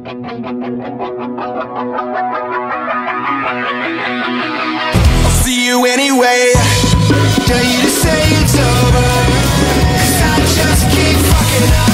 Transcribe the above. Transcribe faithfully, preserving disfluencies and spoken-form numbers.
I'll see you anyway. Dare you to say it's over, 'cause I just keep fucking up.